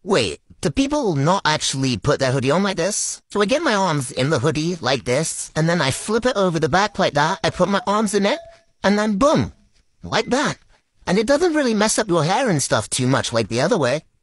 Wait, do people not actually put their hoodie on like this? So I get my arms in the hoodie like this, and then I flip it over the back like that, I put my arms in it, and then boom, like that. And it doesn't really mess up your hair and stuff too much like the other way.